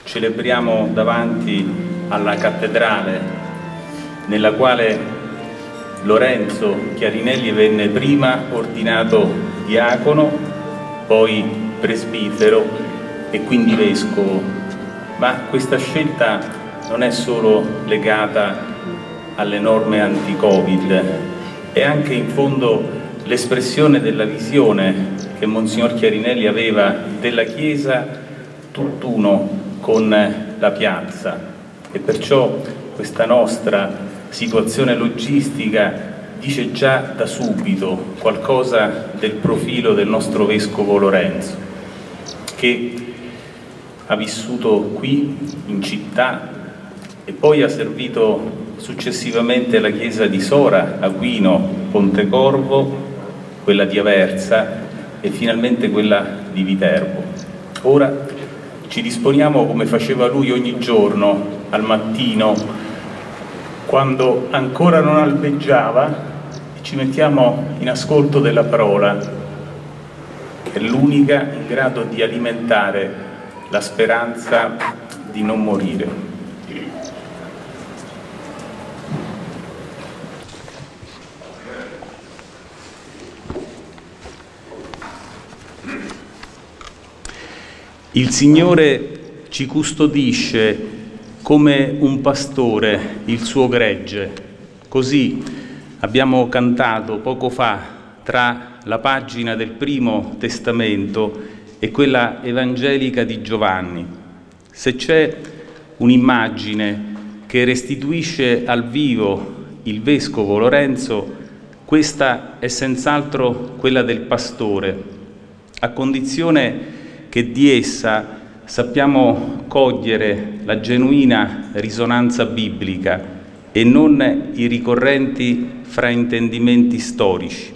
celebriamo davanti alla cattedrale nella quale Lorenzo Chiarinelli venne prima ordinato diacono, poi presbitero e quindi vescovo. Ma questa scelta non è solo legata alle norme anti-Covid, è anche in fondo l'espressione della visione che Monsignor Chiarinelli aveva della Chiesa tutt'uno con la piazza, e perciò questa nostra situazione logistica dice già da subito qualcosa del profilo del nostro Vescovo Lorenzo, che ha vissuto qui in città e poi ha servito successivamente la chiesa di Sora, Aquino, Pontecorvo, quella di Aversa e finalmente quella di Viterbo. Ora ci disponiamo, come faceva lui ogni giorno al mattino, quando ancora non albeggiava, e ci mettiamo in ascolto della parola, che è l'unica in grado di alimentare la speranza di non morire. Il Signore ci custodisce come un pastore il suo gregge. Così abbiamo cantato poco fa tra la pagina del Primo Testamento e quella evangelica di Giovanni. Se c'è un'immagine che restituisce al vivo il Vescovo Lorenzo, questa è senz'altro quella del pastore, a condizione che di essa sappiamo cogliere la genuina risonanza biblica e non i ricorrenti fraintendimenti storici.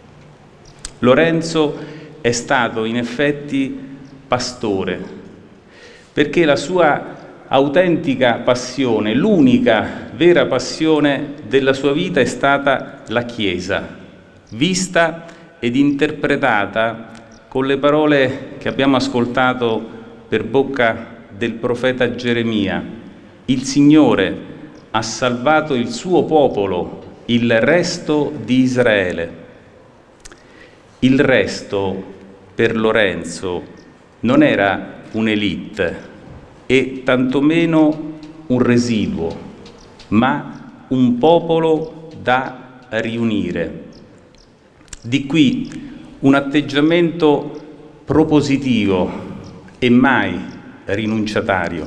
Lorenzo è stato in effetti pastore, perché la sua autentica passione, l'unica vera passione della sua vita è stata la Chiesa, vista ed interpretata con le parole che abbiamo ascoltato per bocca del profeta Geremia: il Signore ha salvato il suo popolo, il resto di Israele. Il resto per Lorenzo non era un'élite e tantomeno un residuo, ma un popolo da riunire. Di qui un atteggiamento propositivo e mai rinunciatario.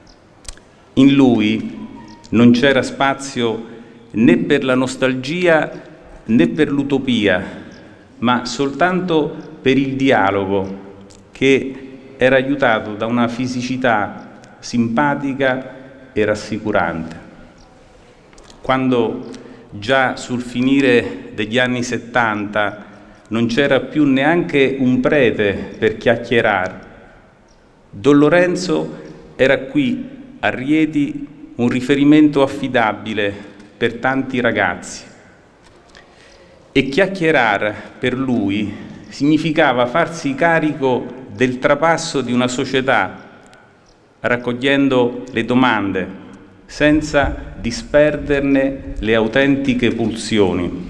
In lui non c'era spazio né per la nostalgia né per l'utopia, ma soltanto per il dialogo, che era aiutato da una fisicità simpatica e rassicurante. Quando già sul finire degli anni '70 non c'era più neanche un prete per chiacchierare, Don Lorenzo era qui a Rieti un riferimento affidabile per tanti ragazzi. E chiacchierare per lui significava farsi carico del trapasso di una società, raccogliendo le domande senza disperderne le autentiche pulsioni.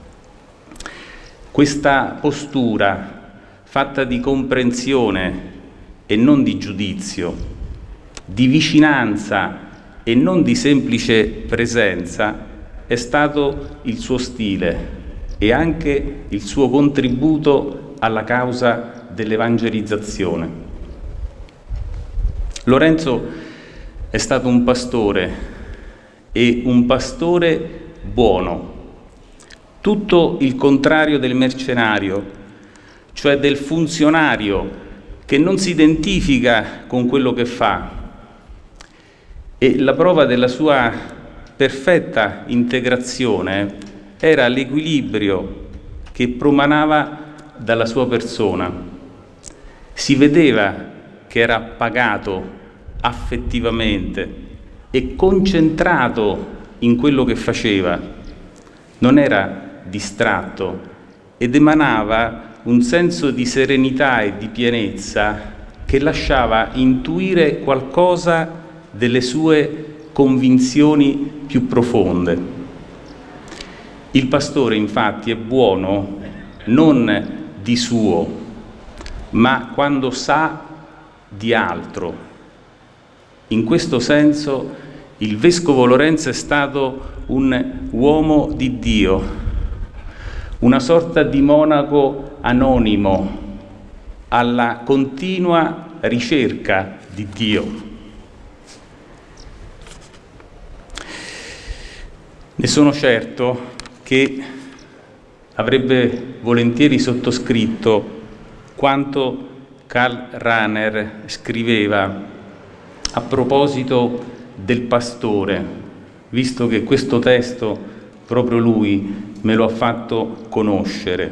Questa postura, fatta di comprensione e non di giudizio, di vicinanza e non di semplice presenza, è stato il suo stile e anche il suo contributo alla causa dell'evangelizzazione. Lorenzo è stato un pastore e un pastore buono, tutto il contrario del mercenario, cioè del funzionario che non si identifica con quello che fa. E la prova della sua perfetta integrazione era l'equilibrio che promanava dalla sua persona. Si vedeva che era pagato affettivamente e concentrato in quello che faceva. Non era distratto ed emanava un senso di serenità e di pienezza che lasciava intuire qualcosa delle sue convinzioni più profonde. Il pastore, infatti, è buono non di suo, ma quando sa di altro. In questo senso il vescovo Lorenzo è stato un uomo di Dio, una sorta di monaco anonimo alla continua ricerca di Dio. Ne sono certo che avrebbe volentieri sottoscritto quanto Karl Rahner scriveva a proposito del pastore, visto che questo testo proprio lui me lo ha fatto conoscere.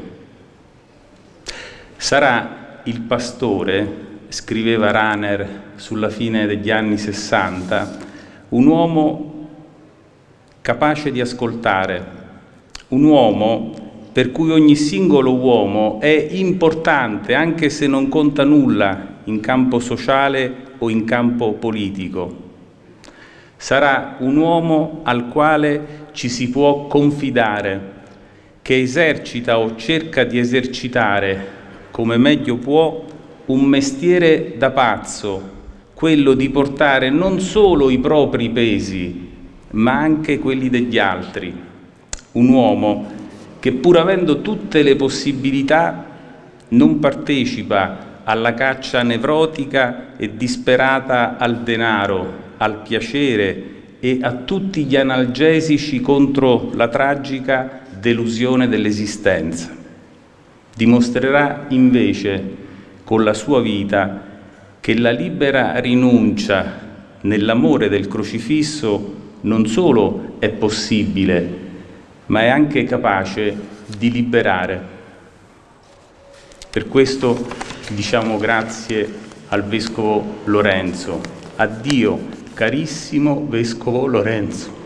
Sarà il pastore, scriveva Rahner sulla fine degli anni 60, un uomo capace di ascoltare, un uomo per cui ogni singolo uomo è importante anche se non conta nulla in campo sociale o in campo politico. Sarà un uomo al quale ci si può confidare, che esercita o cerca di esercitare come meglio può un mestiere da pazzo, quello di portare non solo i propri pesi, ma anche quelli degli altri. Un uomo che, pur avendo tutte le possibilità, non partecipa alla caccia nevrotica e disperata al denaro, al piacere e a tutti gli analgesici contro la tragica delusione dell'esistenza. Dimostrerà invece con la sua vita che la libera rinuncia nell'amore del crocifisso non solo è possibile, ma è anche capace di liberare. Per questo diciamo grazie al Vescovo Lorenzo. Addio, carissimo Vescovo Lorenzo.